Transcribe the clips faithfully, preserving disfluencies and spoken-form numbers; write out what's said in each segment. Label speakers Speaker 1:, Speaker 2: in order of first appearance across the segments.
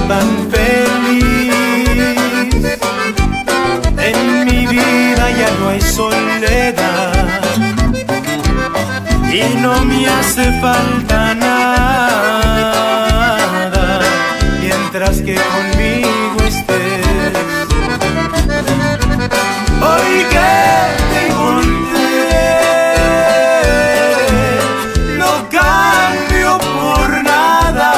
Speaker 1: tan feliz. En mi vida ya no hay soledad y no me hace falta nada mientras que conmigo estés. Hoy que te encontré, no cambio por nada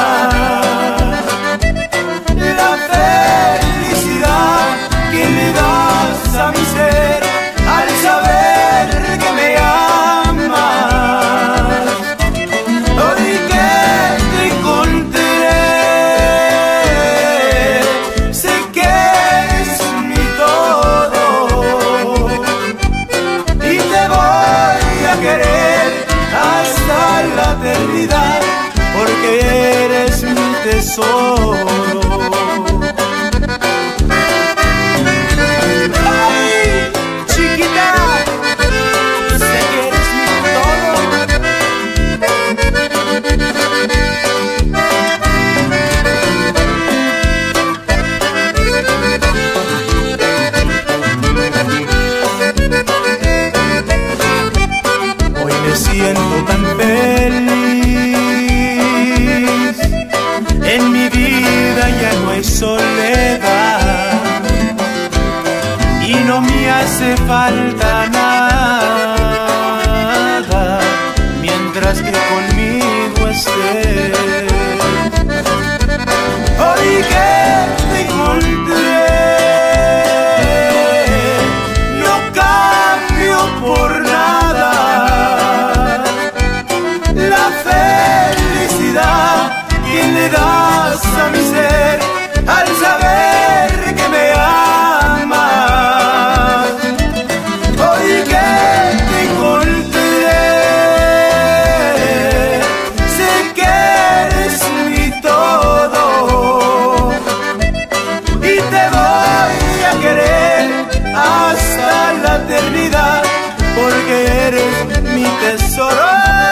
Speaker 1: la felicidad que me das a mi ser al saber que me amas. Hoy que te encontré, sé que eres mi todo y te voy a querer hasta la eternidad, porque eres mi tesoro. Ay, chiquita, sé que eres mi todo. Hoy me siento tan feliz, en mi vida ya no hay soledad y no me hace falta nada mientras que conmigo estés. Hoy que te encontré, no cambio por nada la felicidad que le das a mi ser al saber que me amas. Hoy que te encontré, sé que eres mi todo y te voy a querer hasta la eternidad, porque eres mi tesoro.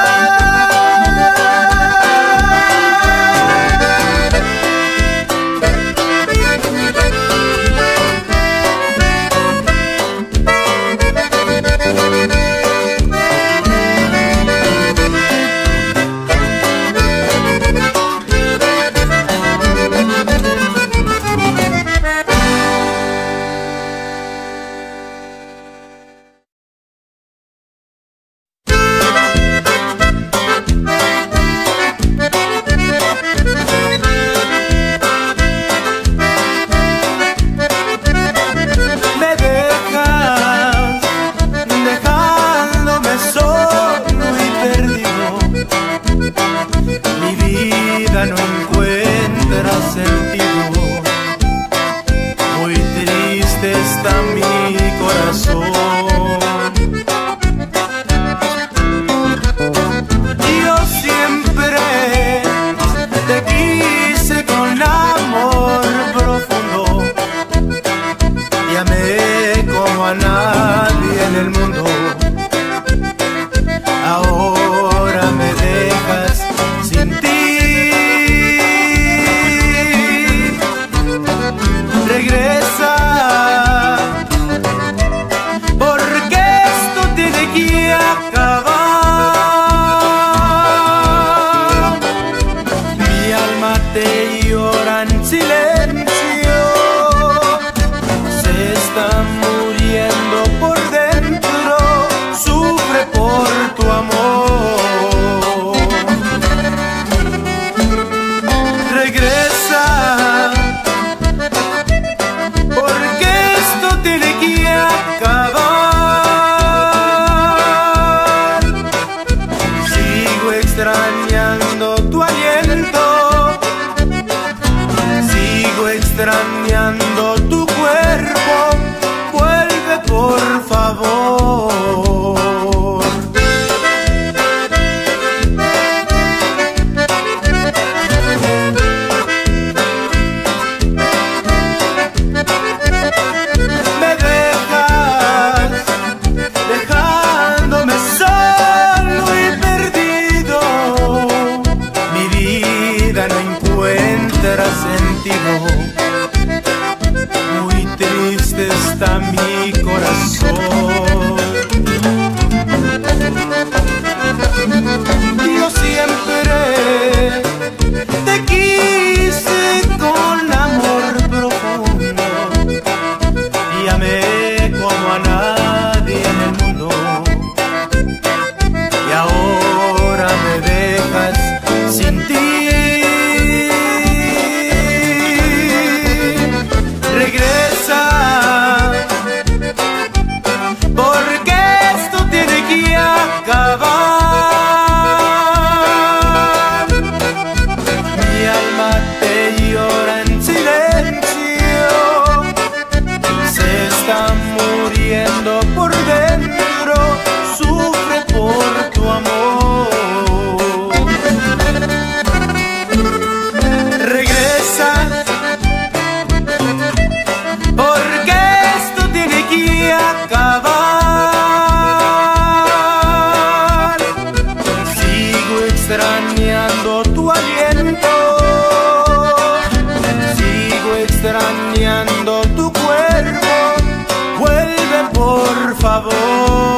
Speaker 1: No encuentra sentido, muy triste está mi corazón. Yo siempre te quise con amor profundo y amé como a nadie en el mundo. Ahora me dejas sin ti. Regresa, porque esto tiene que acabar. Mi alma te llora en silencio, se está muriendo por dentro, sufre por tu amor. Regresa, porque esto tiene que acabar. Sigo extrañando tu aliento, sigo contrasentido. Muy triste está mi corazón. Yo siempre te quise con amor profundo y amé como a nadie en el mundo. Y ahora me dejas sin ti. Regresa, porque esto tiene que acabar. Mi alma te llora en silencio, se está muriendo por dentro, sufre por tu amor. Regresa, porque esto tiene que acabar. Sigo extrañando tu aliento, sigo extrañando tu cuerpo. Vuelve por favor.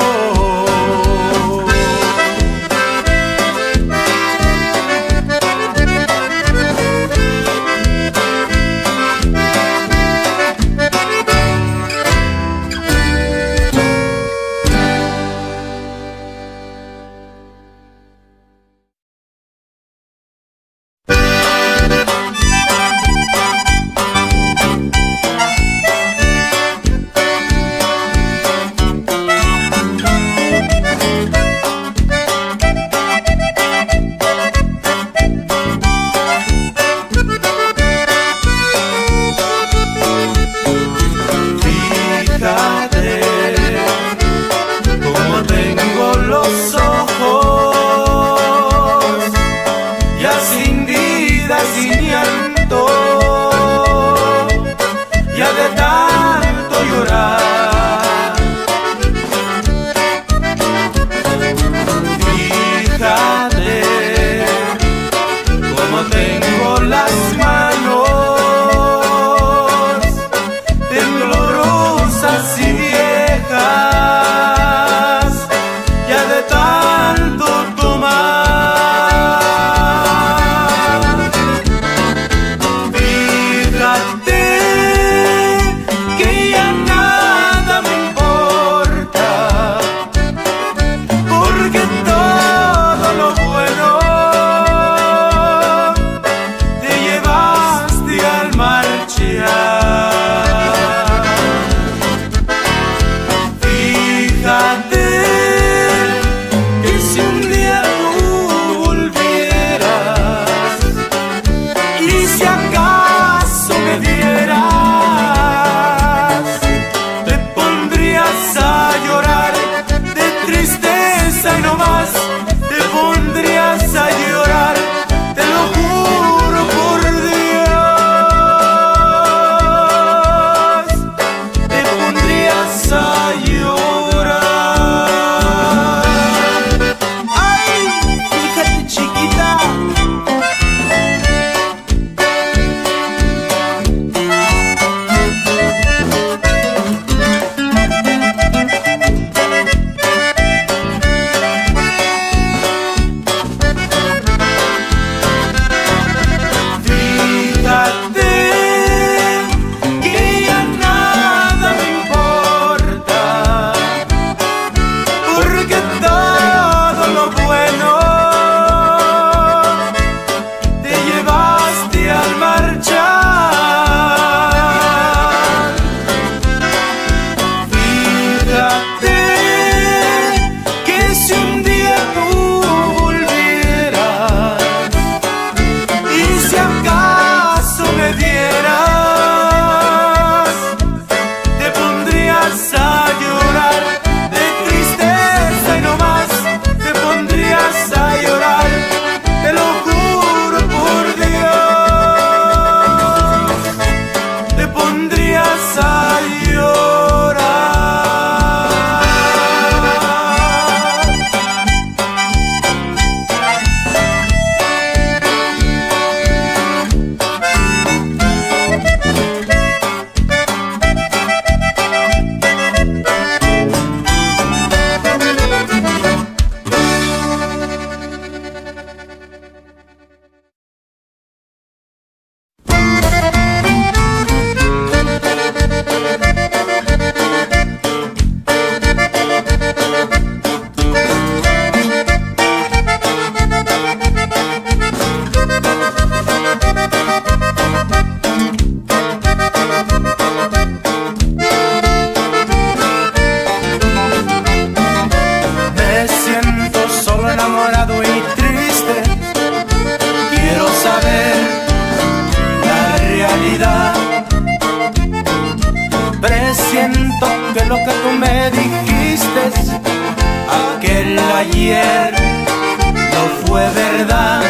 Speaker 1: que lo que tú me dijiste aquel ayer no fue verdad.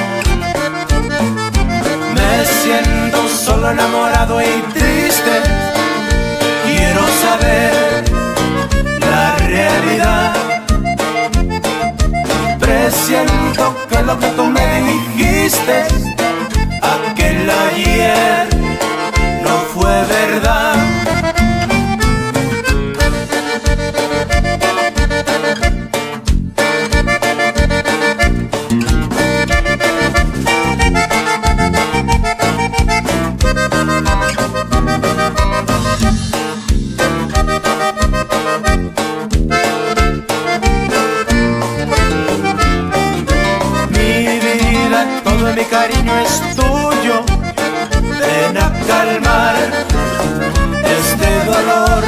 Speaker 1: Me siento solo, enamorado y triste. Quiero saber la realidad. Presiento que lo que tú me dijiste aquel ayer no fue verdad. Mi cariño es tuyo, ven a calmar este dolor,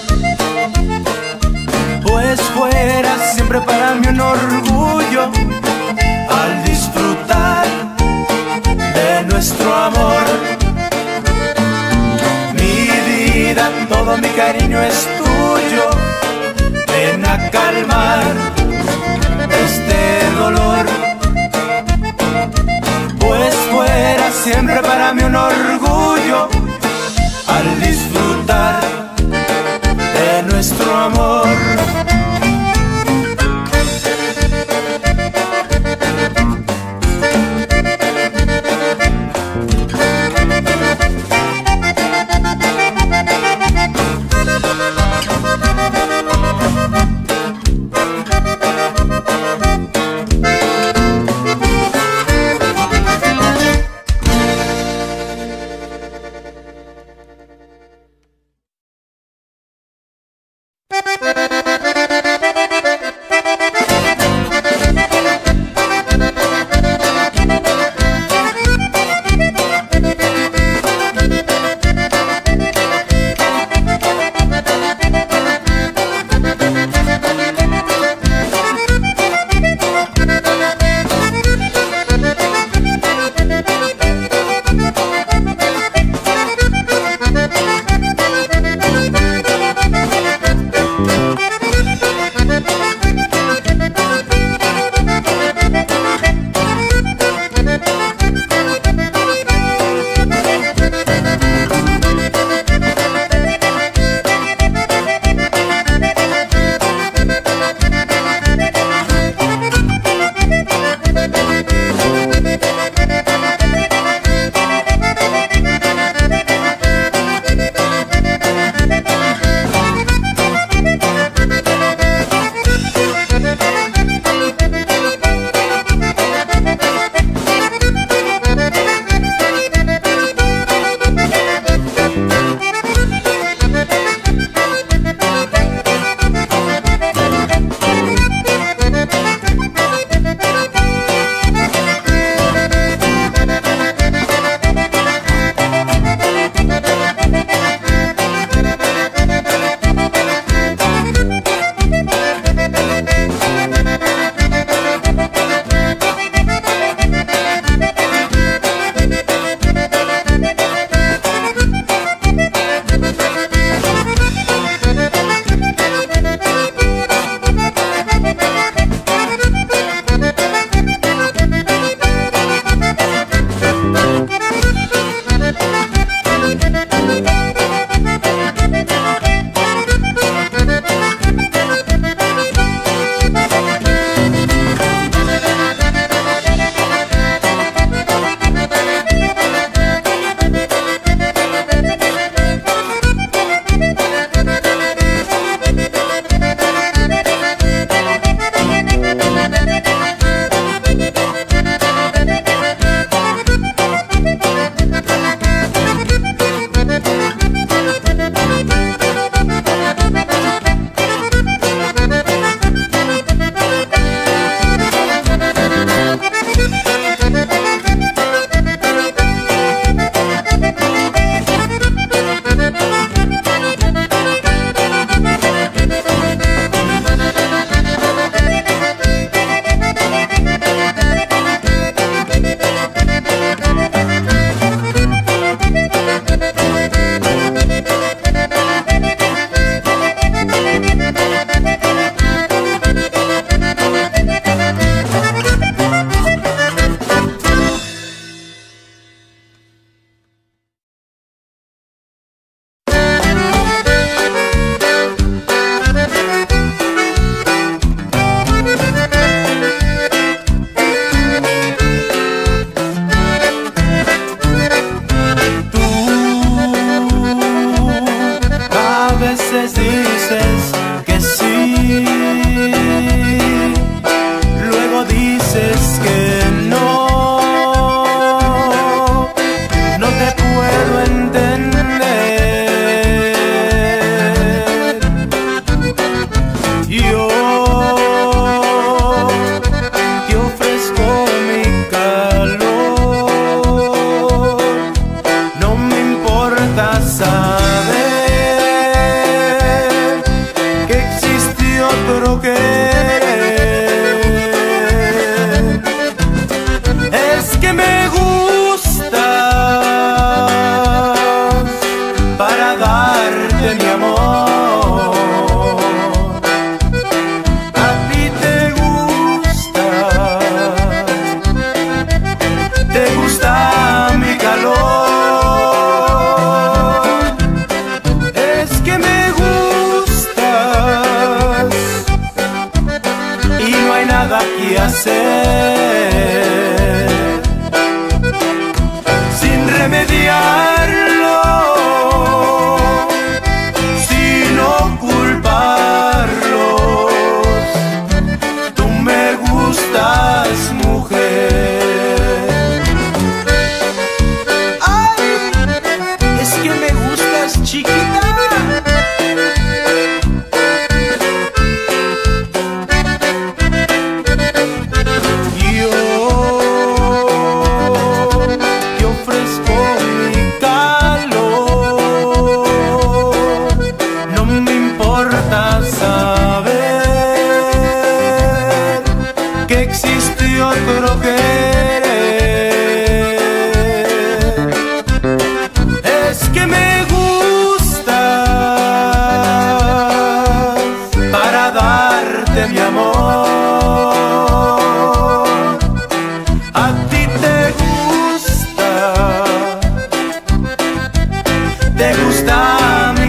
Speaker 1: pues fuera siempre para mí un orgullo al disfrutar de nuestro amor. Mi vida, todo mi cariño es tuyo, ven a calmar este dolor, pues fuera siempre para mí un orgullo al disfrutar de nuestro amor. veces dices que sí, luego dices que no. No te puedo entender. Yo te ofrezco mi calor. No me importa saber que existe otro querer. Es que me gustas para darte mi amor. A ti te gusta, te gusta mi calor. Es que me gustas y no hay nada que hacer sin remediarlo, sino culparlos. Tú me gustas, mujer. Ay, es que me gustas, chiquita. Yo te ofrezco mi calor. No me importa saber que existe otro querer. Es que me gustas para darte mi amor. A ti te gusta, te gusta mi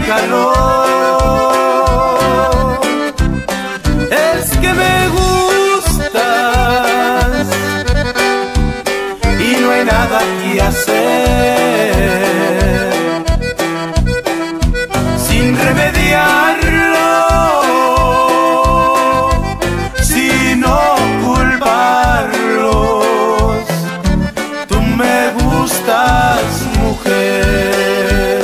Speaker 1: calor. Es que me gustas y no hay nada que hacer sin remediarlo, sino culparlos. Tú me gustas, mujer.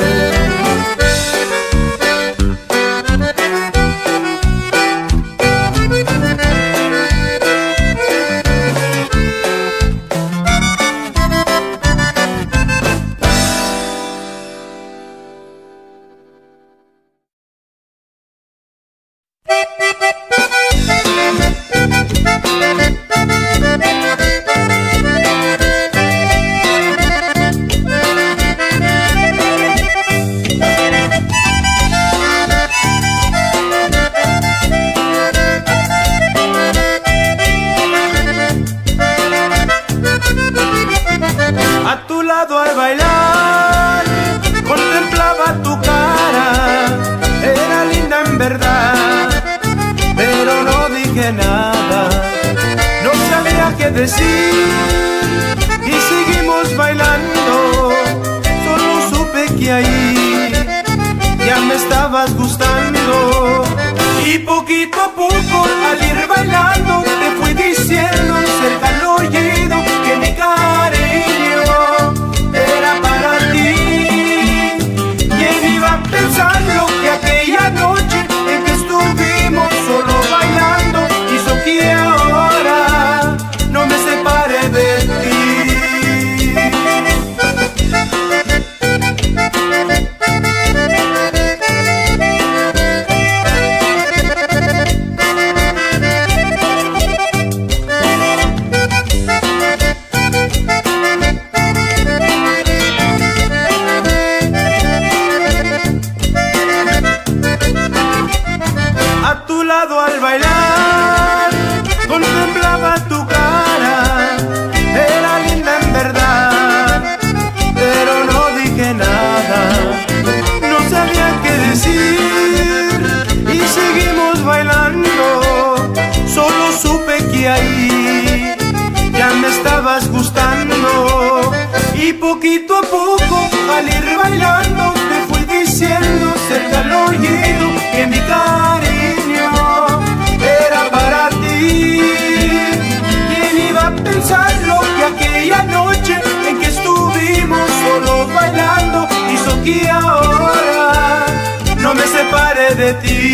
Speaker 1: A tu lado al bailar contemplaba tu cara. Era linda en verdad, pero no dije nada. No sabía qué decir y seguimos bailando. Solo supe que ahí ya me estabas gustando. Y poquito a poco al ir bailando te fui diciendo cerca al oído que mi cariño era para ti. ¿Quién iba a pensarlo que aquella noche en que estuvimos solo bailando hizo que ahora no me separe de ti? Al bailar contemplaba tu cara. Era linda en verdad, pero no dije nada. No sabía qué decir y seguimos bailando. Solo supe que ahí ya me estabas gustando. Y poquito a poco al ir bailando te fui diciendo cerca al oído de ti.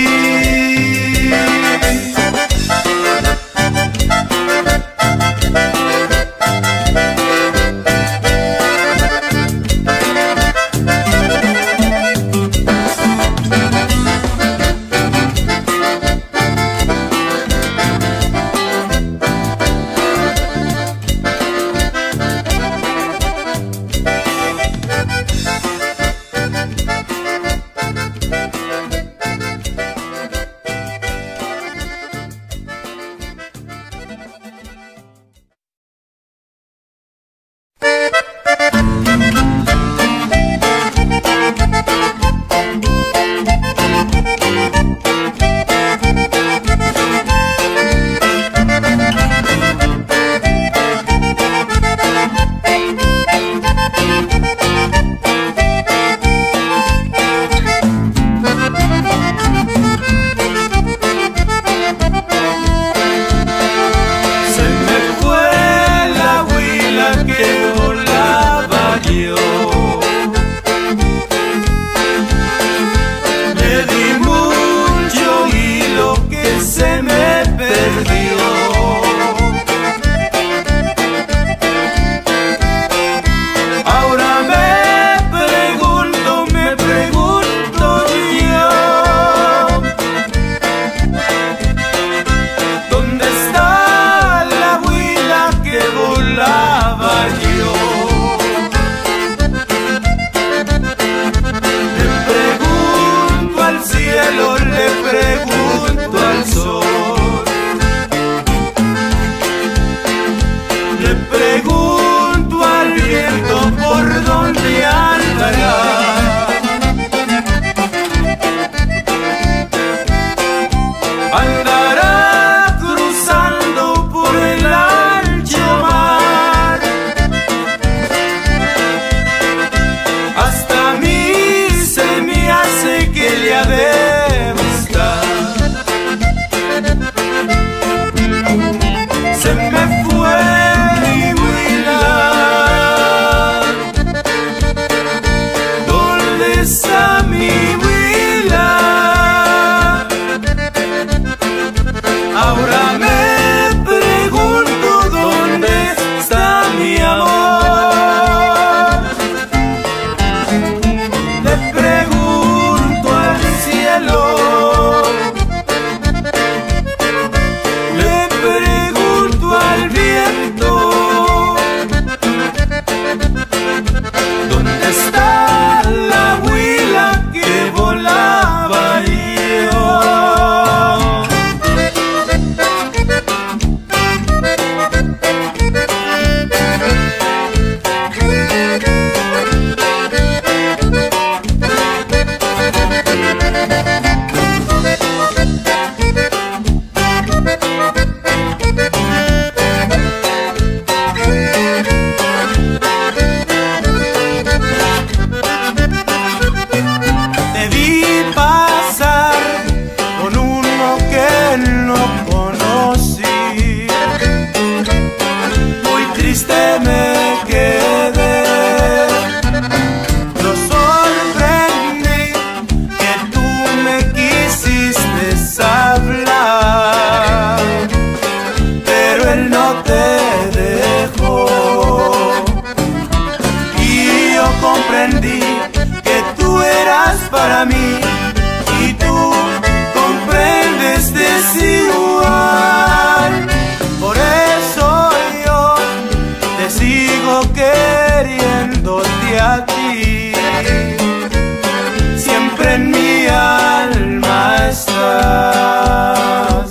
Speaker 2: Para mí y tú comprendes desigual. Por eso yo te sigo queriéndote a ti. Siempre en mi alma estás.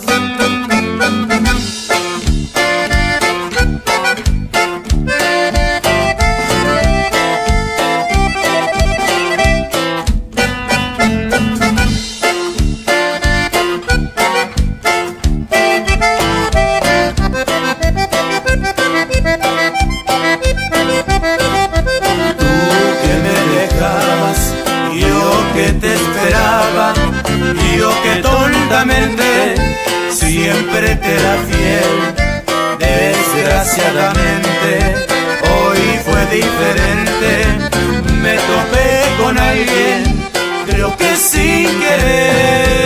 Speaker 2: Siempre te era fiel, desgraciadamente hoy fue diferente. Me topé con alguien, creo que sin querer.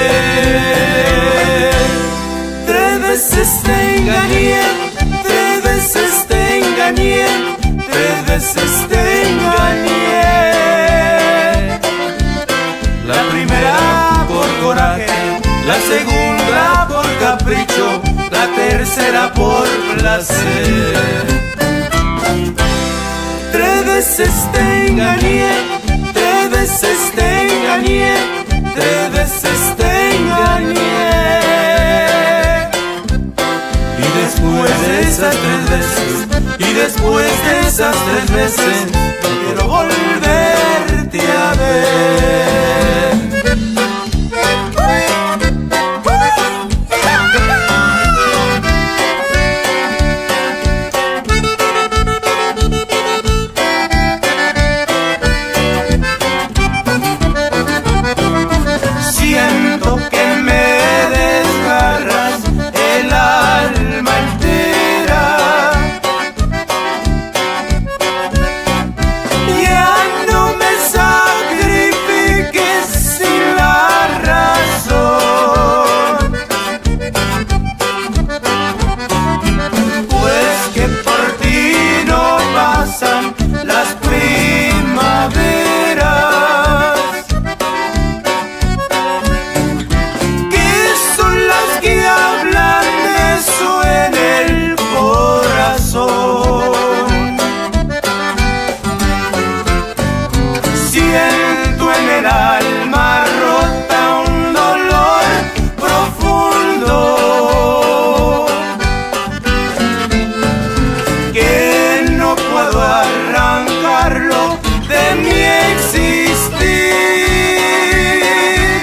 Speaker 2: será por placer. Tres veces te engañé, tres veces te engañé, tres veces te engañé. Y después de esas tres veces, y después de esas tres veces, quiero volverte a ver. Siento que me desgarras el alma entera. Ya no me sacrifiques sin la razón, pues que por ti no pasan las primaveras, que son las que hablan de eso en el corazón. Siento en el alma rota un dolor profundo que no puedo arrancarlo de mi existir.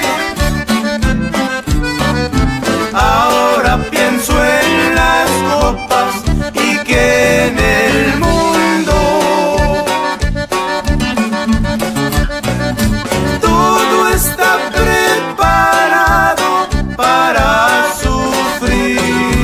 Speaker 2: Ahora pienso en las copas y que en el mundo todo está preparado para sufrir.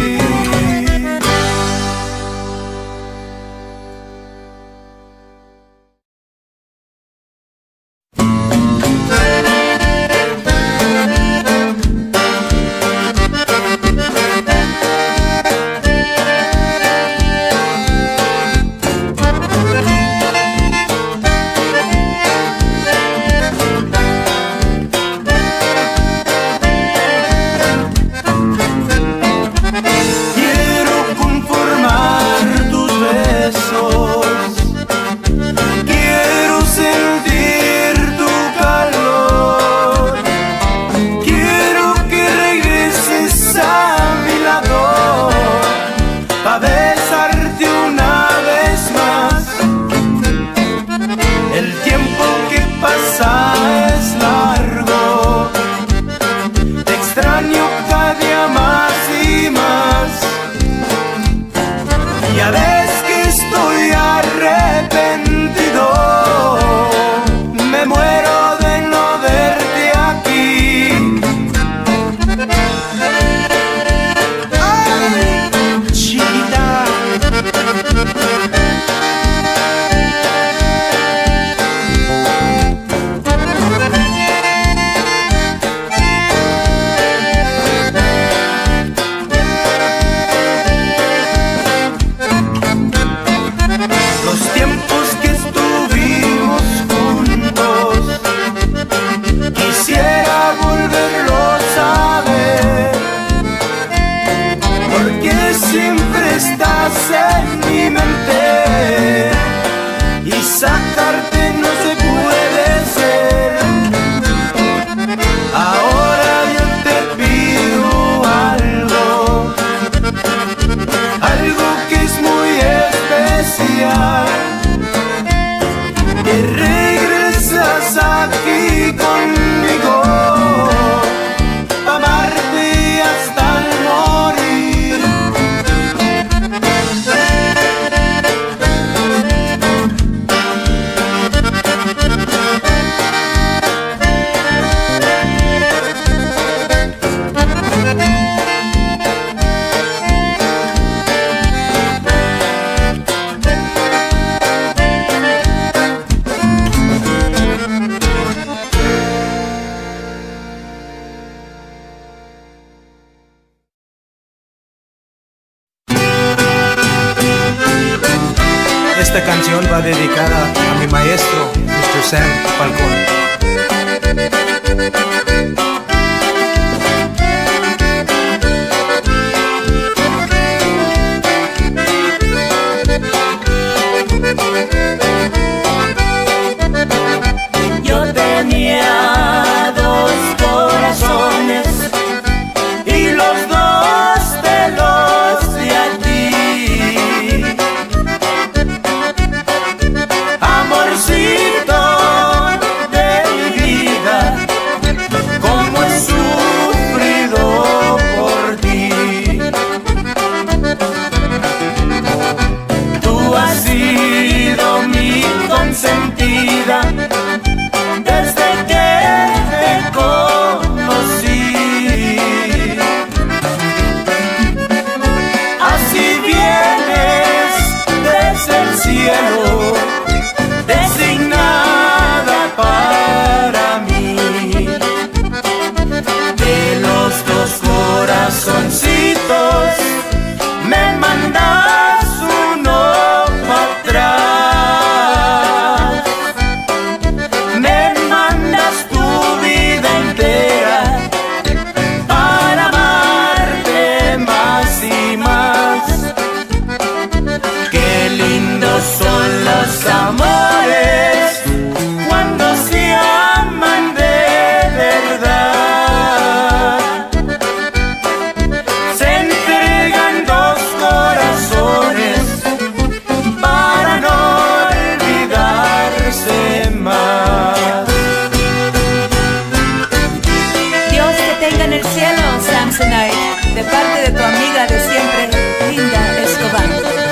Speaker 2: Quiero conformar tus besos, quiero sentir tu calor, quiero que regreses a mi lado pa' besarte una vez más. El tiempo que pasa es largo, te extraño cada día más y más. Ya ves que estoy arrepentido, me muero de no verte aquí. Ay, chiquita. Los tiempos que estuvimos juntos, quisiera volverlos a ver, porque siempre estás en mi mente y sacarte no se puede ser. Ahora yo te pido algo, algo que es muy especial, que regresas aquí conmigo pa' amarte hasta el morir. Esta canción va dedicada a mi maestro, mister Sam Falcón. tenía dos corazones y los dos te los di a ti. Amorcito de mi vida, cómo he sufrido por ti. Tú has sido mi consentida desde que te conocí. Así vienes desde el cielo, designada para mí. De los dos corazoncitos me mandas uno para atrás. Me mandas tu vida entera para amarte más y más. Qué lindos son los amores cuando se aman de verdad. Se entregan dos corazones para no olvidarse más.
Speaker 3: Dios te tenga en el cielo, Samsonite, de parte de tu amiga de siempre, Linda Escobar.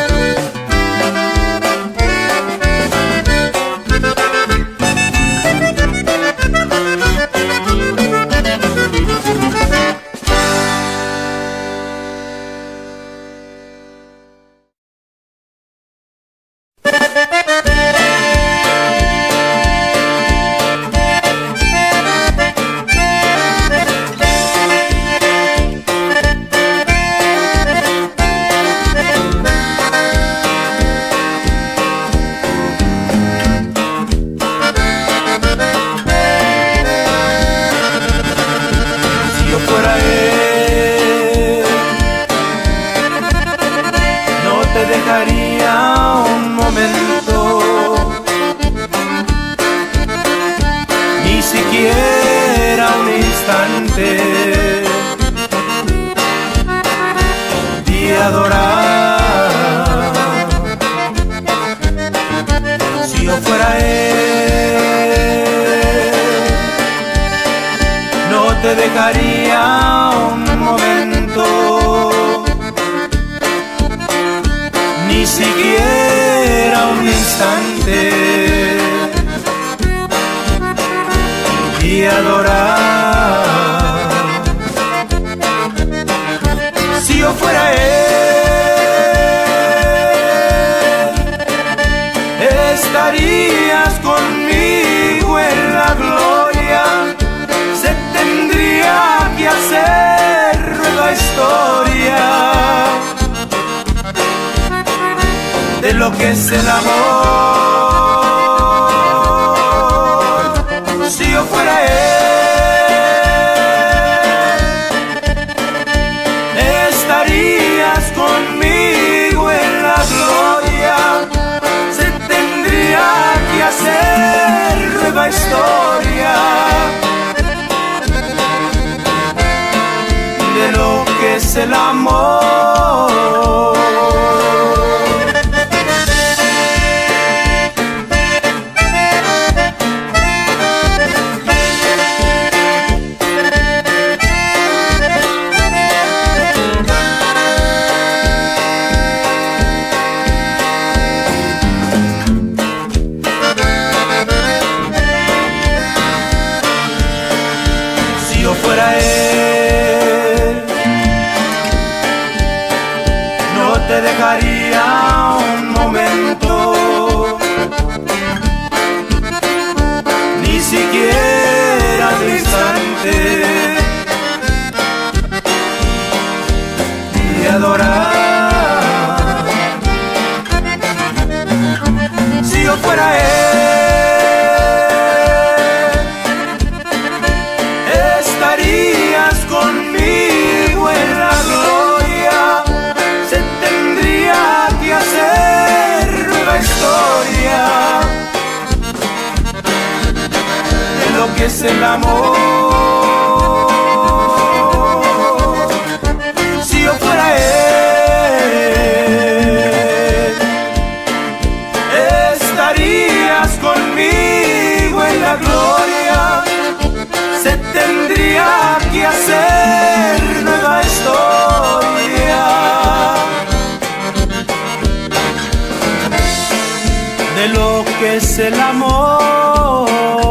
Speaker 2: Si yo fuera él, no te dejaría un momento, ni siquiera un instante de adorar. Si yo fuera él, no te dejaría un momento, ni siquiera un instante de adorar. Si yo fuera él, estarías conmigo en la gloria. Se tendría que hacer nueva historia de lo que es el amor. Si yo fuera él, estarías conmigo en la gloria. Se tendría que hacer nueva historia de lo que es el amor. Si yo fuera él,
Speaker 1: lo que es el amor. Si yo fuera él, estarías conmigo en la gloria. Se tendría que hacer nueva historia de lo que es el amor.